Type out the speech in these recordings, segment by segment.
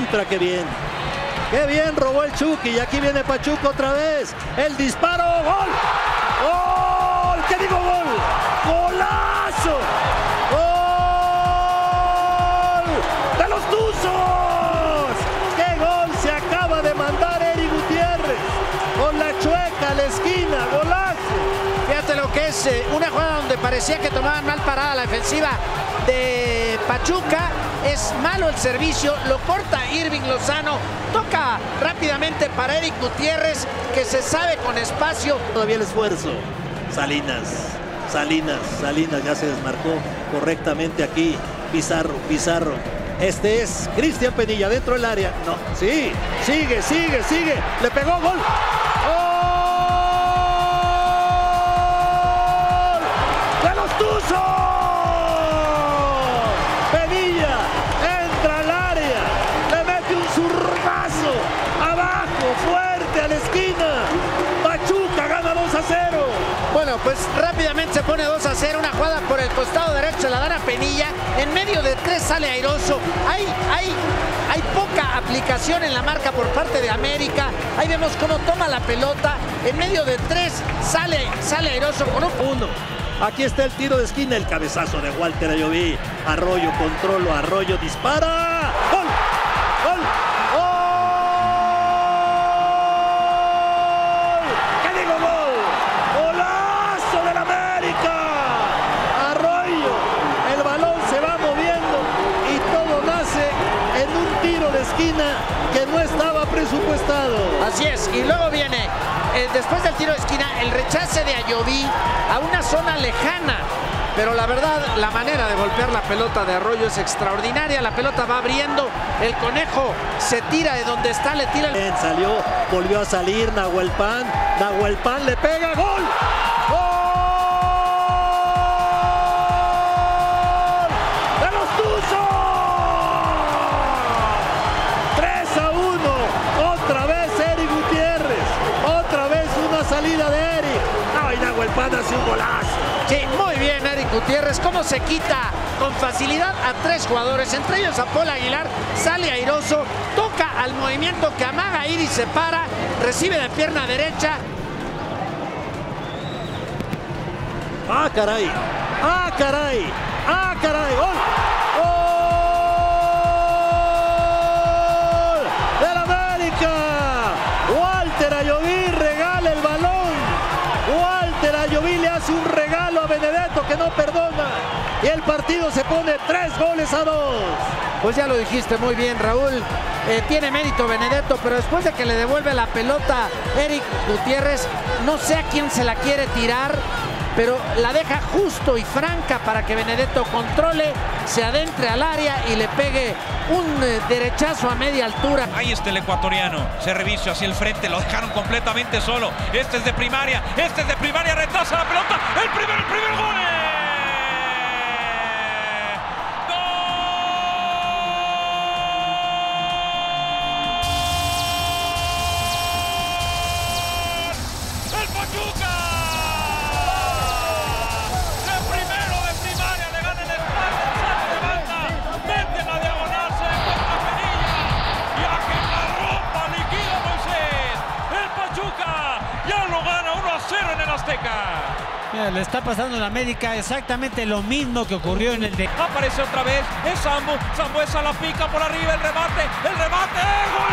contra, qué bien. Qué bien robó el Chucky y aquí viene Pachuca otra vez. El disparo, gol. ¡Gol! ¿Qué digo gol? ¡Golazo! ¡Gol! ¡De los Tuzos! ¡Qué gol se acaba de mandar Eric Gutiérrez! Con la chueca a la esquina, golazo. Fíjate lo que es una jugada donde parecía que tomaban mal parada la defensiva de Pachuca. Es malo el servicio, lo corta Irving Lozano, toca rápidamente para Eric Gutiérrez, que se sabe con espacio. Todavía el esfuerzo. Salinas ya se desmarcó correctamente aquí. Pizarro. Este es Cristian Penilla dentro del área. No, sí, sigue. Le pegó, gol. ¡Gol! ¡De los Tuzos! Penilla entra al área, le mete un zurdazo abajo, fuerte a la esquina. Pachuca gana 2-0. Bueno, pues rápidamente se pone 2-0, una jugada por el costado derecho, la dan a Penilla, en medio de 3 sale airoso, hay poca aplicación en la marca por parte de América, ahí vemos cómo toma la pelota, en medio de 3 sale airoso con uno. Aquí está el tiro de esquina, el cabezazo de Walter Ayoví. Arroyo, controlo, Arroyo dispara. ¡Gol! ¡Gol! ¡Gol! ¿Qué digo gol? ¡Golazo del América! Arroyo, el balón se va moviendo y todo nace en un tiro de esquina que no estaba presupuestado. Así es, y luego viene, después del tiro de esquina, el rechace de Ayoví a una zona lejana. Pero la verdad, la manera de golpear la pelota de Arroyo es extraordinaria. La pelota va abriendo, el conejo se tira de donde está, le tira. Bien, salió, volvió a salir Nahuel Pan le pega, gol. ¡Gol! ¡De los Tuzos! 3-1, otra vez Eric Gutiérrez, otra vez una salida de Eric. ¡Ay, Nahuel Pan hace un golazo! Sí, muy bien Eric Gutiérrez, cómo se quita con facilidad a 3 jugadores, entre ellos a Paul Aguilar, sale airoso, toca al movimiento que amaga Iris, se para, recibe de pierna derecha. ¡Ah, caray! ¡Ah, caray! ¡Ah, caray! ¡Gol! ¡Gol! ¡Del América! Walter Ayoví regala el balón. Walter Ayoví le hace un regalo a Benedetto que no perdona. Y el partido se pone 3-2. Pues ya lo dijiste muy bien, Raúl. Tiene mérito Benedetto, pero después de que le devuelve la pelota Eric Gutiérrez, no sé a quién se la quiere tirar, pero la deja justo y franca para que Benedetto controle, se adentre al área y le pegue un derechazo a media altura. Ahí está el ecuatoriano, se revisó hacia el frente, lo dejaron completamente solo. Este es de primaria, retrasa la pelota, el primer gol. Mira, le está pasando a la América exactamente lo mismo que ocurrió en el de... Aparece otra vez, es Sambuesa la pica por arriba, el remate, ¡gol!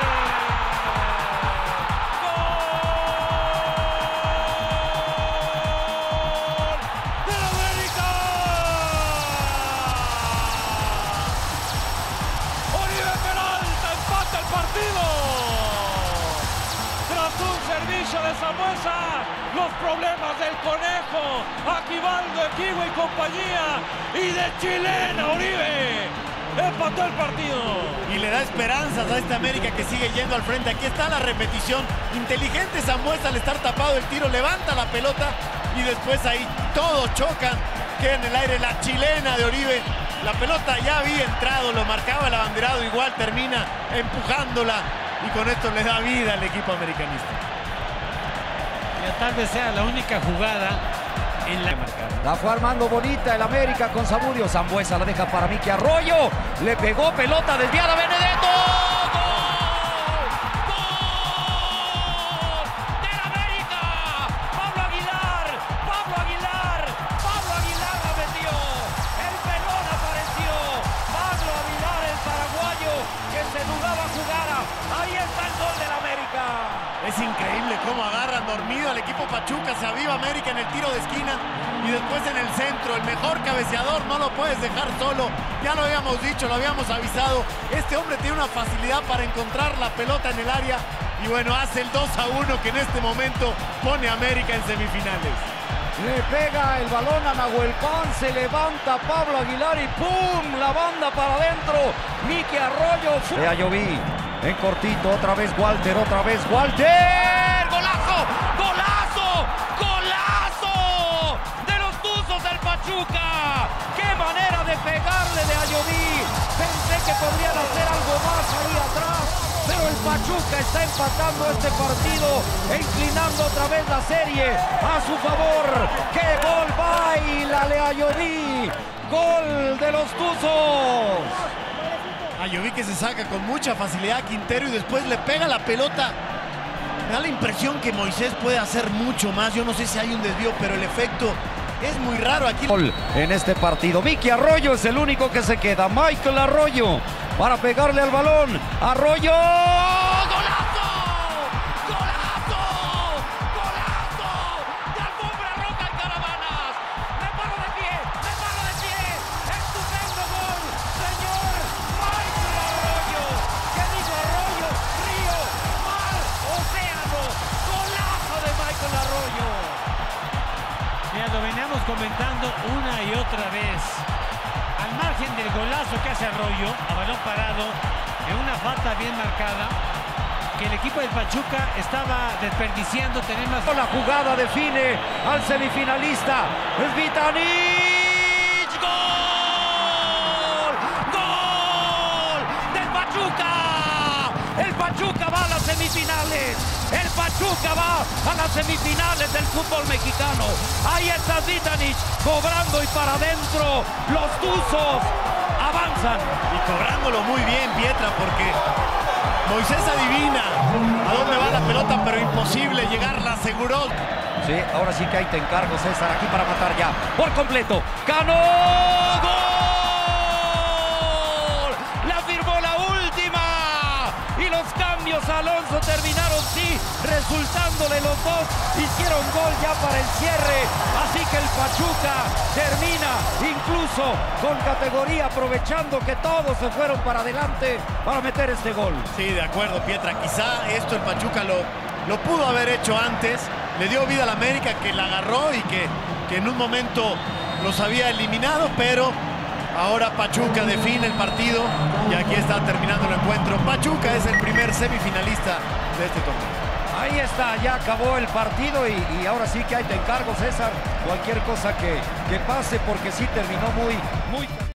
De Sambuesa, los problemas del conejo, Aquivaldo, Equivo y compañía, y de chilena Uribe, empató el partido. Y le da esperanzas a esta América que sigue yendo al frente. Aquí está la repetición, inteligente Sambuesa al estar tapado el tiro, levanta la pelota y después ahí todos chocan, queda en el aire la chilena de Uribe. La pelota ya había entrado, lo marcaba el abanderado, igual termina empujándola y con esto le da vida al equipo americanista. Tal vez sea la única jugada La fue armando bonita el América con Zamudio. Sambuesa la deja para Miki Arroyo. Le pegó pelota desviada Benedetto. Es increíble cómo agarran dormido al equipo Pachuca. Se aviva América en el tiro de esquina y después en el centro. El mejor cabeceador no lo puedes dejar solo. Ya lo habíamos dicho, lo habíamos avisado. Este hombre tiene una facilidad para encontrar la pelota en el área. Y bueno, hace el 2-1 que en este momento pone a América en semifinales. Le pega el balón a Nahuel Pan, se levanta Pablo Aguilar y ¡pum! La banda para adentro. Miki Arroyo. Ya lloví. En cortito, otra vez Walter, ¡Walter! ¡Golazo! ¡Golazo! ¡Golazo! De los Tuzos del Pachuca. ¡Qué manera de pegarle de Ayoví! Pensé que podrían hacer algo más ahí atrás, pero el Pachuca está empatando este partido e inclinando otra vez la serie a su favor. ¡Qué gol! ¡Bailale Ayoví! ¡Gol de los Tuzos! Ayoví que se saca con mucha facilidad a Quintero y después le pega la pelota. Me da la impresión que Moisés puede hacer mucho más. Yo no sé si hay un desvío, pero el efecto es muy raro aquí. En este partido, Miki Arroyo es el único que se queda. Michael Arroyo para pegarle al balón. Arroyo. ¡Golazo! ¡Golazo! ¡Golazo! ¡De alfombra roja en Caravanas! ¡Me paro de pie! ¡Estupendo gol! ¡Señor Michael Arroyo! ¿Qué dijo Arroyo? ¡Río! ¡Mar! ¡Océano! ¡Golazo de Michael Arroyo! Ya lo veníamos comentando una y otra vez. Al margen del golazo que hace Arroyo, a balón parado, en una falta bien marcada, que el equipo del Pachuca estaba desperdiciando tener más. La jugada define al semifinalista. Es Vitanich. ¡Gol! ¡Gol! ¡Del Pachuca! El Pachuca va a las semifinales. El Pachuca va a las semifinales del fútbol mexicano. Ahí está Vitanich cobrando y para adentro. Los Tuzos avanzan. Y cobrándolo muy bien Pietra, porque Moisés adivina a dónde va la pelota, pero imposible llegar, la aseguró. Sí, ahora sí que ahí te encargo, César, aquí para matar ya por completo. ¡Cano! ¡Gol! La firmó la última. Y los cambios a Alonso terminaron, sí, resultándole los dos. Hicieron gol ya para el cierre. Así que el Pachuca termina incluso con categoría, aprovechando que todos se fueron para adelante para meter este gol. Sí, de acuerdo, Pietra. Quizá esto el Pachuca lo pudo haber hecho antes. Le dio vida al América, que la agarró y que en un momento los había eliminado, pero ahora Pachuca define el partido y aquí está terminando el encuentro. Pachuca es el primer semifinalista de este torneo. Ahí está, ya acabó el partido y ahora sí que ahí te encargo, César, cualquier cosa que pase, porque sí terminó muy